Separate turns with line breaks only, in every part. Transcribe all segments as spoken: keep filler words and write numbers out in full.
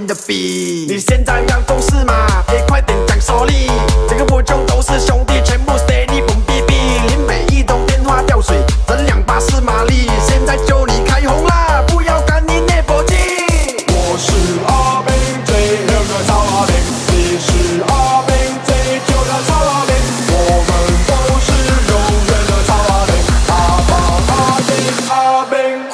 人的笔。你现在要懂事吗？也快点讲说理。这个我中都是兄弟，全部 steady 蹦逼逼，连每一种变化掉水，整两把是马力。现在就你开红啦，不要赶你那波机。我是阿兵，最后的曹阿兵，你是阿兵，最久的曹阿兵，我们都是永远的曹阿兵，阿爸阿兵阿兵。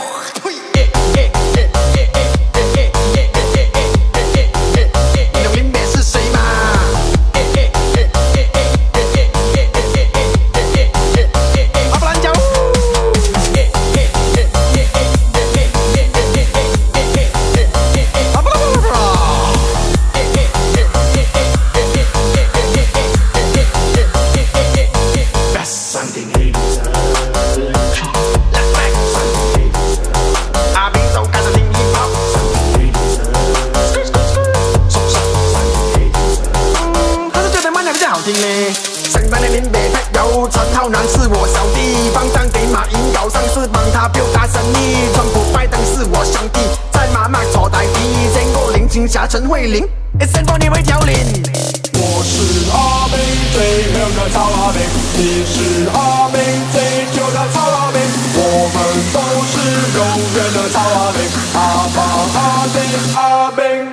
上班的林北派有陈浩南是我小弟，帮张给马英搞上市，帮他表达诚意。川普拜登是我兄弟，在马马坐台底，见过林青霞、陈慧琳，一生过你会调领。我是阿兵，最后的曹阿兵，你是阿兵，最久的曹阿兵，我们都是永远的曹阿兵，阿爸阿兵阿兵。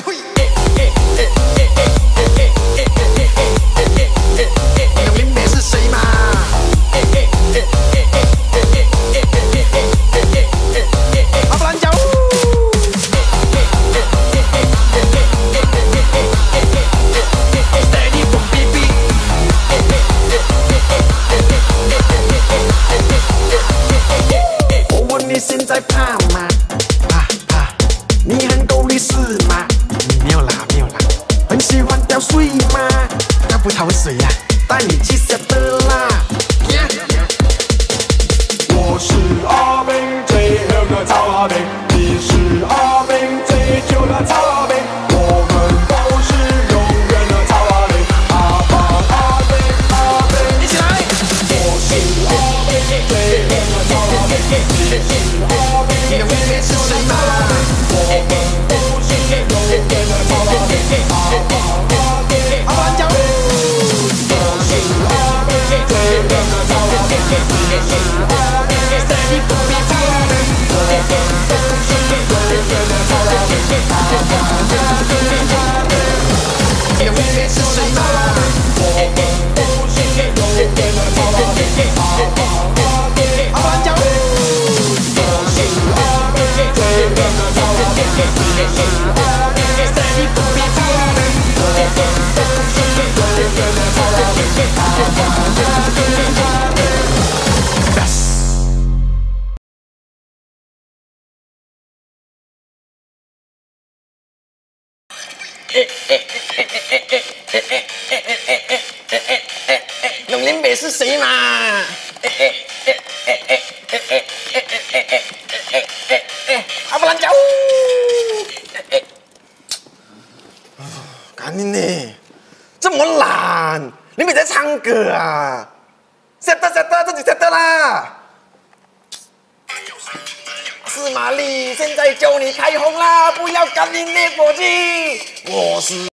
现在怕吗？怕怕，你很够力是吗？没有啦，没有啦。很喜欢吊水吗？那不逃水呀、啊，带你去下的啦。我是阿兵，最后的曹阿兵，你是阿兵，最久的曹阿兵，我们都是永远的曹阿兵，阿爸阿兵阿兵，一起来。我是阿兵，最后的曹阿兵，你是。 你的未来是谁吗？我们都是永远的曹阿兵，阿爸阿兵阿兵。我是阿兵，最后的曹阿兵，你是阿兵，谁你不必曹阿兵？我们都是永远的曹阿兵，阿爸阿兵阿兵。你的未来是谁吗？我们都是永远的曹阿兵，阿爸阿兵阿兵。 龙林北是谁嘛？阿不兰脚。赶紧呢，这么懒，你没在唱歌啊？下得下得，自己下得啦。是玛丽，现在就你开红啦，不要赶你那波机。我是。